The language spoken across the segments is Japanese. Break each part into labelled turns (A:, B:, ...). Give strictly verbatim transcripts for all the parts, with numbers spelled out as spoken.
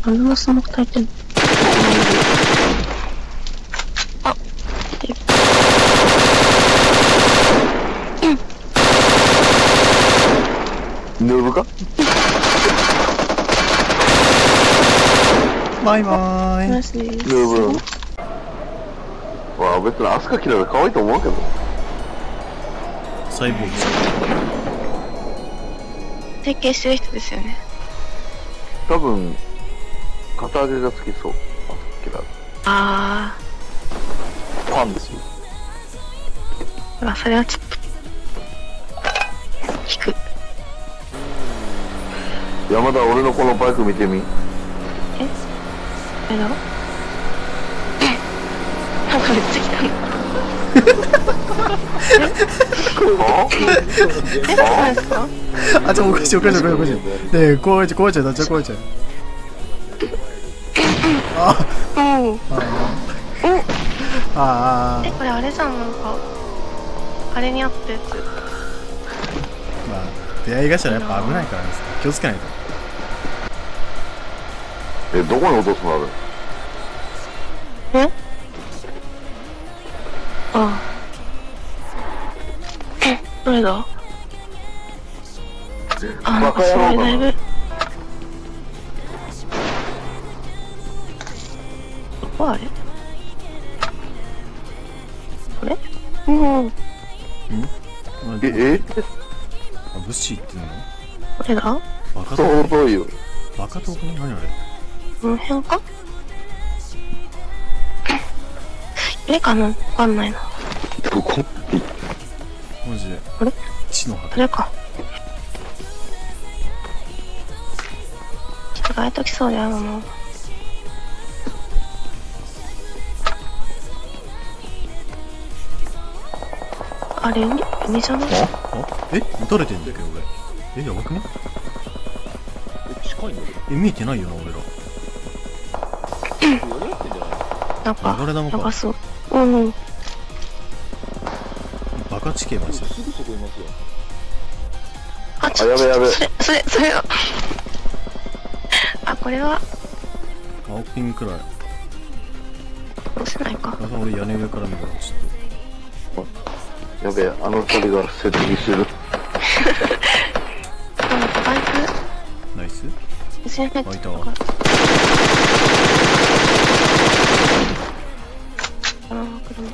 A: なんでもスモーク焚いてんの。あ、来てる。
B: ヌーブか
C: バイバーイ。
A: ナイスです。
B: ヌーブわあ、別にアスカ嫌いで可愛いと思うけど。
C: サイボーグ
A: 整形してる人ですよね。
B: 多分片揚げが好きそう。アスカ嫌い。
A: あ
B: パンですよ。
A: ー。まあ、それはちょっと。引く。
B: 山田、俺のこのバイク見てみ。
A: えあれだろなんかめっちゃ来たの。
B: あ
A: え、何ですか？
C: あ、ちょ、おかしいおかしいおかしいおかしい。ねえ、壊れちゃう壊れちゃうなっちゃう壊れちゃう。あ
A: うん。お
C: ああ
A: え、これあれじゃん、なんか。あれにあったやつ。
C: まあ、出会い頭やっぱ危ないからですね。気をつけないと。
B: え、どこに落とすのある？
A: えああ。え、どれだあ、なんかすごいだいぶ。どこあれこれうん。
C: ん
B: え、え
C: あ、ブッシーっていうの
A: これだ
C: バカ
B: ちょうどいいよ。
C: バカ遠くね何あれ
A: この辺かこれかなわかんないな。
B: どこ？
C: マジで。
A: あれ
C: 地の果て。
A: これか。意外と来そうであるな。あれ、海、海じゃない？
C: あえ撃たれてんだけど俺。え、やばくね
D: え、近いんだけど。
C: え、見えてないよな俺ら。
A: なんか、
C: 流れ弾か
A: やばそう。うんうん。
C: バカ地形マジで。
D: すぐそこいますよ。
A: あ、ち
B: あ、やべやべ。
A: それ、それ、それは。あ、これは、
C: 青ピンくらい。
A: 押せないか。
C: あ、俺屋根上から見るわちょっ
B: やべえ、あの鳥が接近してる。
A: なんかバイク、
C: と。ナイス。
A: 後ろに入っちゃったから。あの車。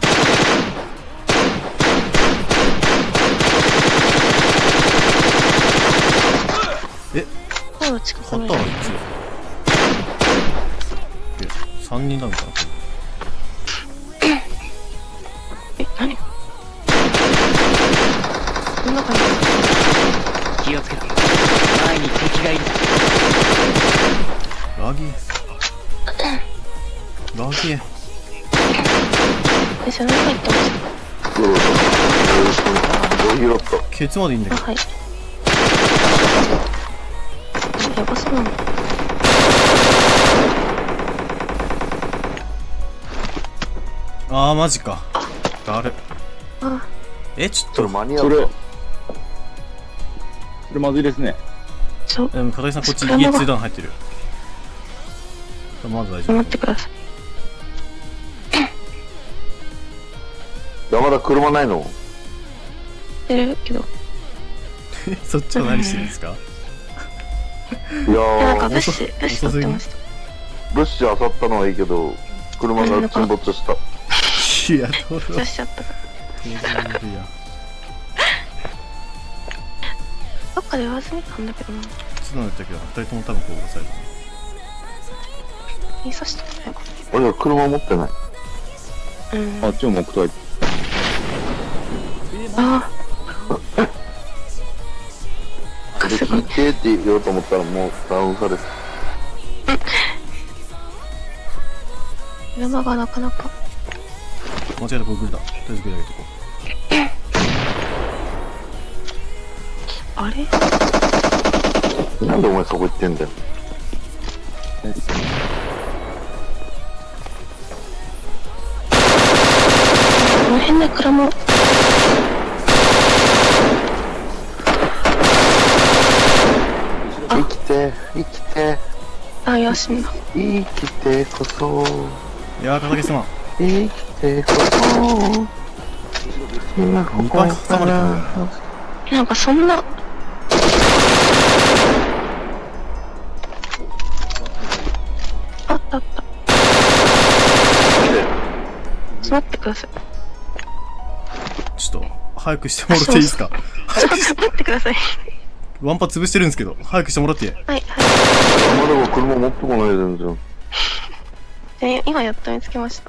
C: え、
A: コード近くない
C: 勝ったわいつ。え、三人だみたいな。
A: え、何こんな感じ。
E: 気をつけて。前に敵がいる。
C: ラギー。ラギー。
A: え、それ何入ってまし
B: どうぞ。拾った。
C: ケツまでいいんだ
A: た？あ、
C: けど。
A: はい。やばそうなの。
C: あーマジか。だる。
A: あ、
C: え、ちょっ
B: それ
C: と。
B: 間に合うか。
D: それまずいですね。
A: ちょ、
C: でも片井さんこっち
A: 車が
C: 家通弾入ってる。まず大丈夫。
A: 待ってください。
B: 山田車ないの？
A: 出るけど。
C: え、そっちは何してるんですか？
B: いや
A: いや、なんか
B: ー、
A: ブッシュ、ブッシュ取ってました。
B: ブッシュ漁ったのはいいけど、車が沈没した。
C: いや、どうぞ。
A: 出しちゃったから。どっかで言わずにたんだけどな。
C: つなんだったけど、二人とも多分こう押された。
A: 印刷してたよ。
B: 俺は車持ってない。
A: うん。
D: あっちも木体。
A: ああ。
B: で、聞いてって言おうと思ったらもうダウンされて。
A: 車がなかなか。
C: 間違えた、これグルだ。とりあえずグル上げとこ
A: あれ
B: なんでお前そこ行ってんだよ。
A: この辺で車。
B: 生きて、生きて。
A: あ、 りは死んだ。
B: 生きてこそ、
C: いやー、片桐様。
B: 生きてこそ、今ここから。
A: なんかそんな。あったあった。待ってください。
C: ちょっと、早くしてもらっていいですか？
A: ちょっと待ってください。
C: ワンパ潰してるんですけど、早くしてもらっていい？
A: はいはい。
B: まだ車持ってこない全然。
A: え、今やっと見つけました。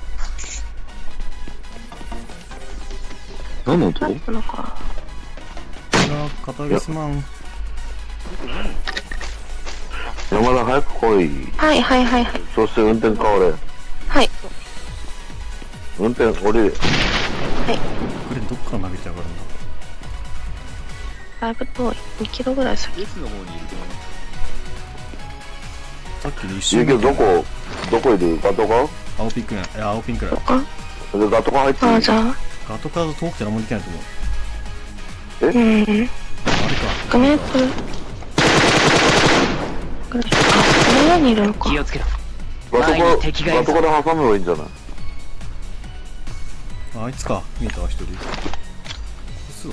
D: 何の音？
A: あったのか。
C: いやー、片桐様。
B: 山田早く来い。
A: はいはいはいはい。
B: そして運転変われ。
A: はい。
B: 運転降りれ。
C: これどっから投げて上がるんだ？
A: だいぶ遠い。にキロぐらい先。
D: S の方にいるけどね。
C: さっきで一
B: ゆう
C: 瞬
B: きどこ、どこいる？ガトカ？
C: 青ピンクや、いや、青ピンクや。
A: あ、
B: で、ガトカ入ってる。
A: あ、じゃあ。
C: ガトカード遠くて何もできないと思う。
A: うん。
C: あれか。
A: ひゃくメートル。あ、この上にいるのか。
E: 気をつけろ。
B: ガト
E: 前に敵
B: カ、
E: がいるぞ
B: ガトカで挟めばいいんじゃない？
C: あいつか。見えたわ、一人。嘘。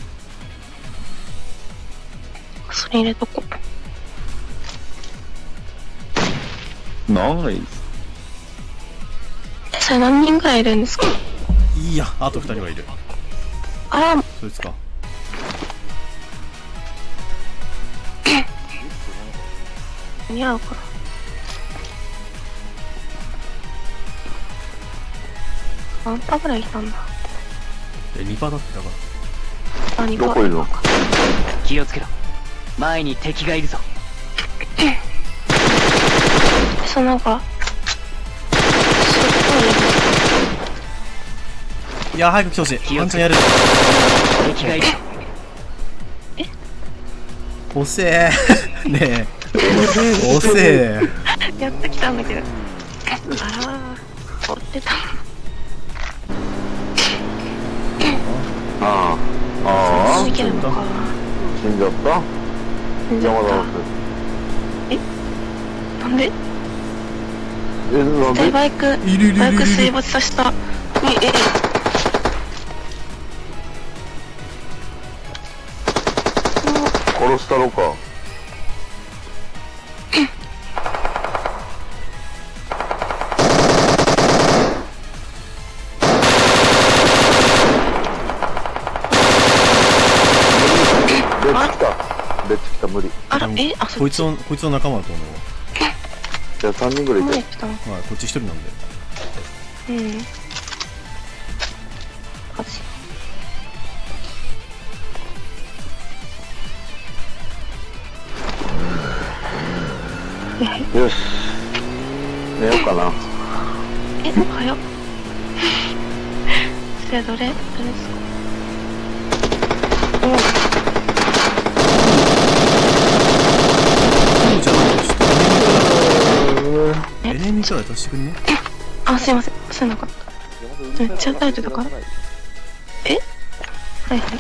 A: それ入れとこう。
D: ナイス。
A: それ何人ぐらいいるんですか？
C: いいや、あと二人はいる。
A: あら、
C: そいつか。
A: 似合うかな。何パぐらいいたんだ。
C: え、にパだってだから。
A: あ、にパ。
B: どこいるの？
E: 気をつけろ。前に敵がいるぞ。
A: そう、なんか。す
C: いや、早く来てほしい。ワンチャンやる。
E: 敵がいるぞ。
C: 遅えー。ねえ。遅え。
A: ごい。やってきたんだけど。あら、追ってた。
B: ああ。ああ。
A: いけるのか。
B: 死んじゃった
A: 死んじゃった。
B: 山田の
A: なんで？
B: え、なん
A: で
B: で？
A: バイク、
C: いるいるいるいる
A: バイク水没させた。え、え、
B: 殺したろか。出てきた。出てきた、無理。
A: あら、え、あ、そっち。
C: こいつの、こいつの仲間だと思う
B: じゃあさんにんぐらいいて。
A: 前来たの。
C: わ。はい、こっち一人なんで。
A: うん。火事。
B: よし。寝ようかな。
A: え、早っ。それどれ、どれですか？
C: いいじゃん。ちょっとエ
A: え
C: ネミーから出してくんね。
A: あ、すいません。そうなかった。めっちゃタイトだから。え？はいはい。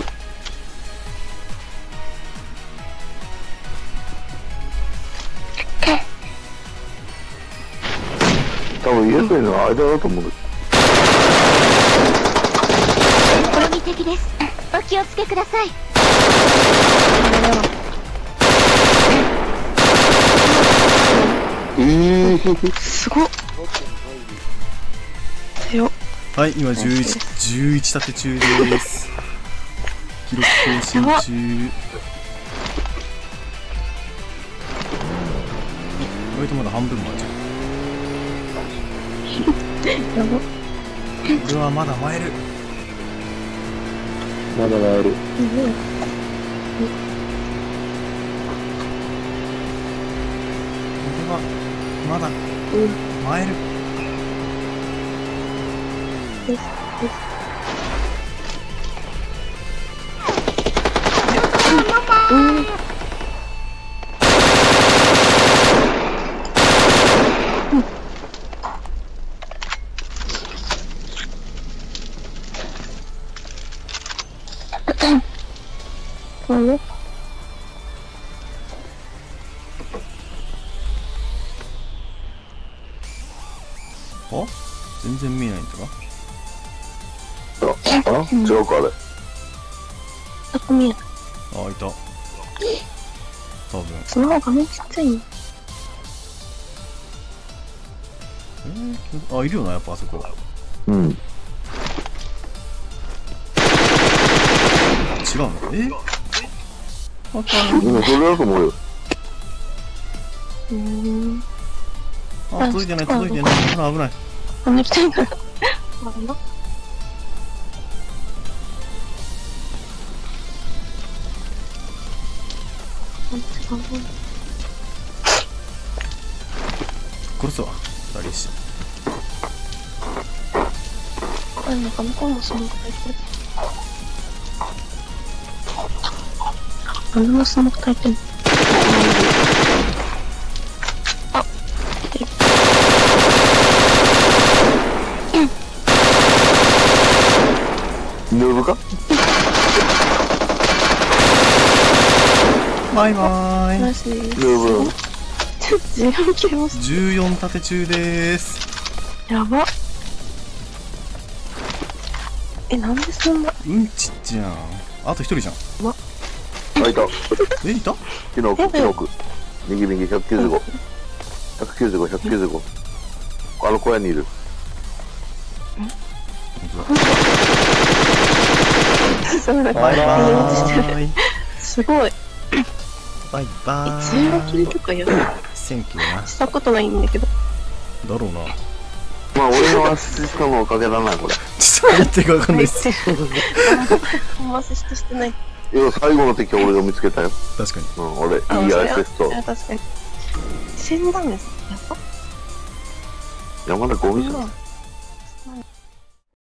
B: 多分イエスの間だと思う。
F: これに敵です。お気をつけください。
B: えー、
A: すごっ。強っ。
C: はい、今じゅういち、じゅういち立て中です。記録更新
A: やば
C: 中。意外とまだ半分もあるじゃん。
A: やば。
C: 俺はまだ参る。
B: まだ会える。
C: 俺はまだ参る。
A: なんで？
C: あ全然見えないんだか
B: あ、あ違うか、あれ。
A: どこ見えない。
C: あ、いた。多分。
A: スマホ画面ちっちゃいの。
C: えー、あ、いるよな、やっぱあそこ。
B: うん。
C: 違うのえわかんない。
B: 今、それだと思うよ。
A: うーん。
C: あ、届いてない、届いてない。ほら、危ない。
A: あの人いない。あれな。
C: 殺すわ。二人し。
A: あ、なんか向こうもスモーク焚いてる。あれもスモーク焚いてる。あ、来てる。
B: ヌーブか
C: バイバーイ。
A: マジで。
B: ヌーブ。
A: じゅうよんキロ押す。
C: じゅうよん立て中でーす。
A: やば。え、なんでそんな。
C: うんちっちゃん。あと一人じゃん。
B: あ、いた。
C: え、いた
B: キノク、キノク。右右、ひゃくきゅうじゅうご。ひゃくきゅうじゅうご、ひゃくきゅうじゅうご。あの小屋にいる。
A: そうだ、
C: バイバ
A: ー
C: ーイ。
A: すごい。
C: バイバ
A: じゅうごキ
C: ーイ。
A: ロとかや
C: センキューな。
A: したことないんだけど。
C: だろうな。
B: まあ、俺のアシストのおかげだな、これ。
C: ちょっと何やってるかわかんないっす。
A: ほんまアシストしてない。
B: いや、最後の敵は俺が見つけたよ。
C: 確かに。
B: うん、俺、いい
A: あ、
B: アシスト。
A: 確かに。死んだんです。やば。
B: 山田ゴミじゃん。
A: うん